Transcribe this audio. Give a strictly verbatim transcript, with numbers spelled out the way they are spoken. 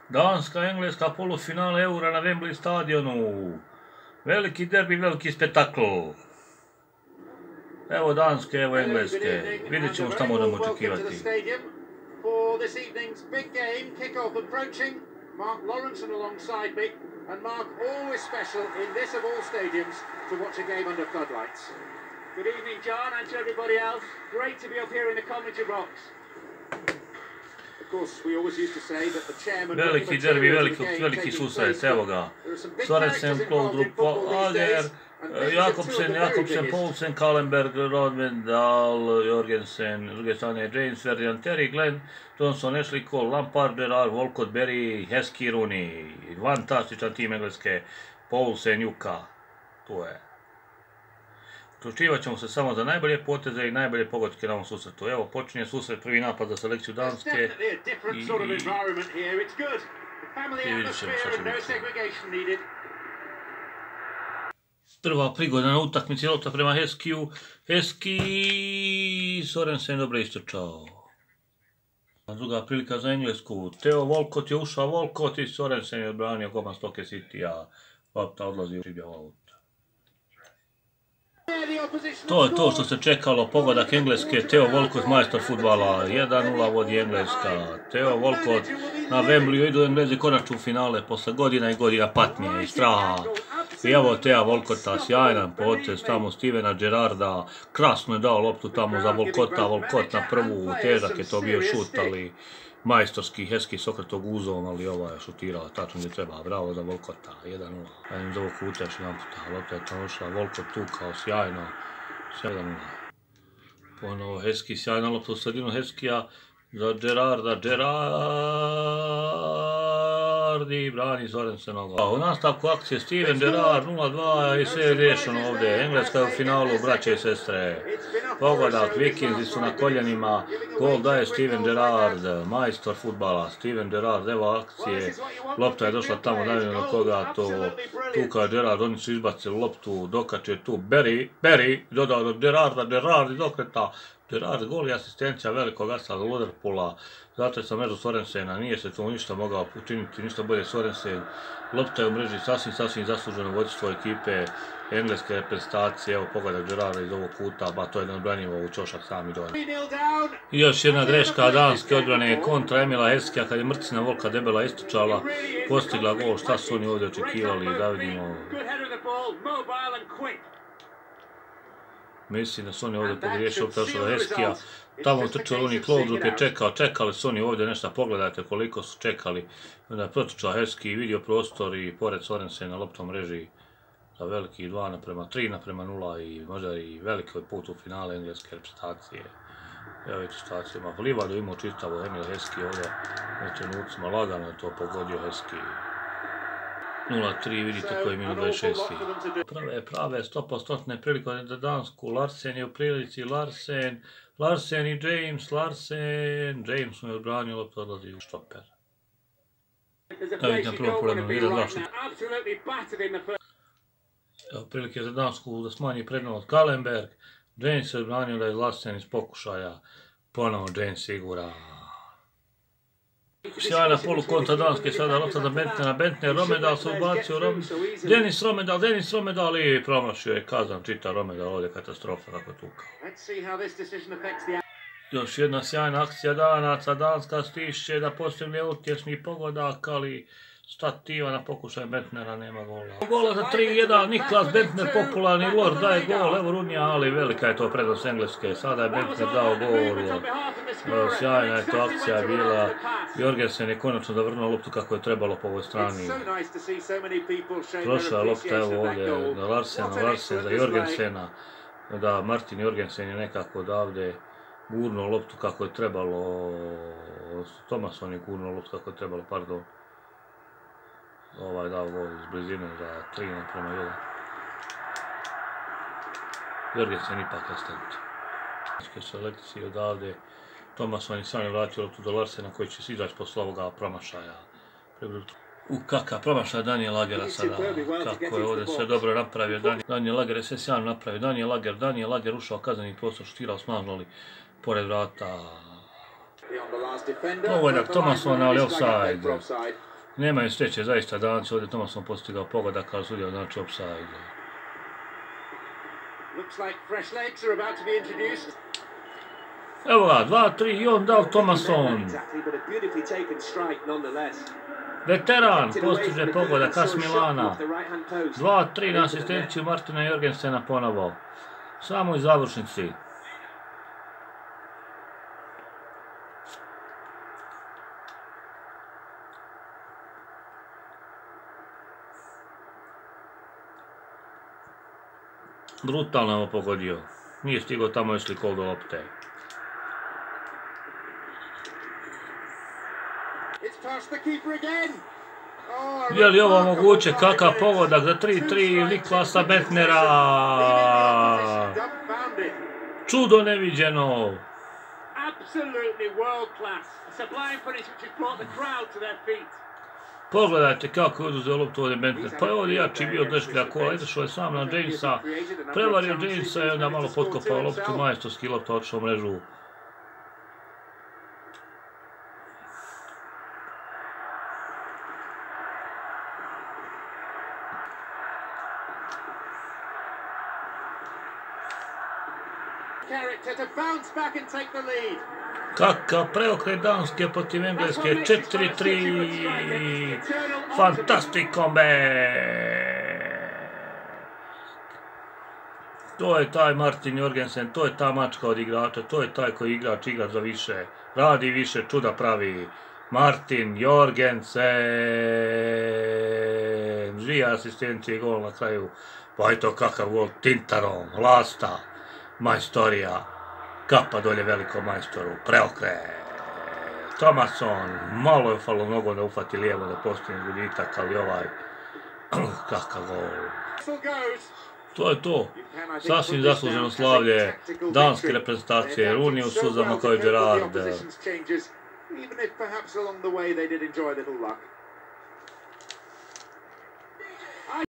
Danska-Engleska polufinale Eura na Wembley stadionu. Veliki derbi, veliki spektakl. Evo Danske, evo Engleske. Vidjet ćemo šta možemo očekivati. For this evening's big game, kick-off approaching. Mark Lawrenson alongside me, and Mark, always special in this of all stadiums to watch a game under floodlights. Good evening, John, and to everybody else. Great to be up here in the commentary box. Of course, we always used to say that the chairman... Veliki derbi, veliki, veliki susret, evo ga. Sorensen, Klodrup, Ager, Jakobsen, Jakobsen, Poulsen, Kallenberg, Rodman, Dahl, Jorgensen, s druge strane James, Verdian, Terry, Glenn, Johnson, Ashley Cole, Lampard, Gerrard, Walcott, Berry, Heskey, Rooney. Fantastičan tim Engleske, Poulsen, Juka. Tu je. Uključivat ćemo se samo za najbolje poteze i najbolje pogodke na ovom susretu. Evo, počinje susret, prvi napad za selekciju Danske i, i vidjet ćemo šta će biti. Prva prigoda na utakmici, lopta prema Heskiju. Heskey, Sorensen dobro istrčao. Druga prilika za Englesku. Theo Walcott je ušao, Walcott i Sorensen je odbranio golman Stoke Citya. Lopta odlazi u ribjav aut. To je to što se čekalo, pogodak Engleske, Theo Walcott, majstor fudbala, jedan nula vodi Engleska. Theo Walcott na Wembleyu, idu Englezi konačno u finale, posle godina i godina patnje i straha. I evo Thea Walcotta, sjajan potez, tamo Stevena Gerrarda, krasno je dao loptu tamo za Walcotta, Walcott na prvu, težak je to bio šut, ali majstorski, Heskey s okretom guzom, ali ova je šutirala tačno gdje treba, bravo za Walcotta, jedan nula. Ajde za ovo kuta još jedan puta, lopta je tamo ušla, Walcott tukao, sjajno, jedan nula. Ponovo Heskey, sjajna lopta u sredinu Heskeya za Gerrarda, Gerrard i brani Sorensenova. U nastavku akcije Steven Gerrard nula dva i sve je riješeno ovdje. Engleska je u finalu, braće i sestre. Pogodak, Vikingsi su na koljenima, gol daje Steven Gerrard, majstor fudbala. Steven Gerrard, evo akcije, lopta je došla tamo, najmanje na koga to tukao Gerrard, oni su izbacili loptu, dokače tu Berry, Berry, dodao do Gerrarda, Gerrard iz okreta. Gerrard gol i asistencija velikog asa za Liverpoola, zato je sa mrežu Sorensena, nije se tu ništa mogao učiniti, ništa bolje Sorensen. Lopta je u mreži sasvim, sasvim zasluženo vodstvo ekipe engleske reprezentacije, evo pogodak Gerrarda iz ovog kuta, ba to je neodbranjivo u čošak sami dole. I još jedna greška danske odbrane kontra Emila Heskeya kad je mrcina Volka debela istočala, postigla gol, šta su oni ovdje očekivali, da vidimo. Mislim da su oni ovdje pogriješili, opet došlo do Heskeya. Tamo trčao Rooney, Klodrup je čekao, čekali su oni ovdje nešto, pogledajte koliko su čekali. Onda je protrčao Heskey, vidio prostor i pored Sorensena na loptom mreži za veliki dva naprema tri naprema nula i možda i veliki put u finale engleske reprezentacije. Evo vidite situaciju, ima Livadu imao čitavo Emil Heskey ovdje u trenucima, lagano je to pogodio Heskey. nula tri, vidite koji je minut dvadeset šest. Prave, prave, sto posto prilike za Dansku, Larsen je u prilici, Larsen, Larsen i James, Larsen, James mu je odbranio, lopta odlazi u štoper. Evo vidite na prvom problemu, jedan dva šuta. Evo prilike za Dansku da smanji prednost Kallenberg, James je odbranio da je Larsen iz pokušaja, ponovo James sigura. Sjajna polu kontra Danske, sada lopta za Bentnera, Bentner, Romedal se ubacio, Dennis Romedal, Dennis Romedal i promašio je kazan, čita Romedal, ovdje katastrofa kako tukao. Još jedna sjajna akcija Danaca, Danska stišće da postigne utješni pogodak, ali stativa na pokušaj Bentnera, nema gola. Gola za tri jedan, Niklas Bentner, popularni lord, daje gol, evo Runija, ali velika je to prednost Engleske, sada je Bentner dao gol. Sjajna je to akcija bila, Jorgensen je konačno zavrnuo loptu kako je trebalo po ovoj strani. Prošla je lopta evo ovdje na Larsena, Larsen za Jorgensena, da Martin Jorgensen je nekako odavde gurnuo loptu kako je trebalo, Thomason je gurnuo loptu kako je trebalo, pardon. Ovaj dao gol iz blizine za tri naprema jedan. Jorgensen ipak asistent. Selekcije odavde. Thomason je sam je vratio loptu do Larsena koji će se izaći posle ovoga promašaja. U kakav promašaj Daniel Lagera sada. Kako je ovdje sve dobro napravio. Daniel Lager je sve sjajno napravio. Daniel Lager, Daniel Lager ušao kazneni prostor, šutirao snažno, ali pored vrata. Ovo je da Thomason, ali offside. Nemaju sreće, zaista Danci, ovdje Thomason postigao pogodak, ali sudio znači offside. Evo ga, dva tri i on dao Thomason. Veteran postiže pogodak As Milana. dva tri na asistenciju Martina Jorgensena ponovo. Samo u završnici. Brutalno je ovo pogodio. Nije stigao tamo još likov do lopte. Je li ovo moguće? Kakav pogodak za tri tri Niklasa Bentnera? Čudo neviđeno. Pogledajte kako je oduzeo loptu ovdje Bentner. Pa je ovdje jači bio dešklja kola. Izašao je sam na Jamesa. Prevario Jamesa i onda malo potkopao loptu. Majstorski lopta otišao u mrežu. Kakav preokret Danske protiv Engleske, četiri tri, fantastic comeback! To je taj Martin Jorgensen, to je ta mačka od igrača, to je taj koji igrač igra za više, radi više, čuda pravi. Martin Jorgensen, dvije asistencije i gol na kraju, pa je to kakav gol, Tintarom, Lasta, majstorija. Kapa dolje velikom majstoru, preokret. Thomason, malo je falo nogo da ufati lijevo da postigne gubitak, ali ovaj, kakav gol. To je to. Sasvim zasluženo slavlje danske reprezentacije, Rooney u suzama kao i Gerrard.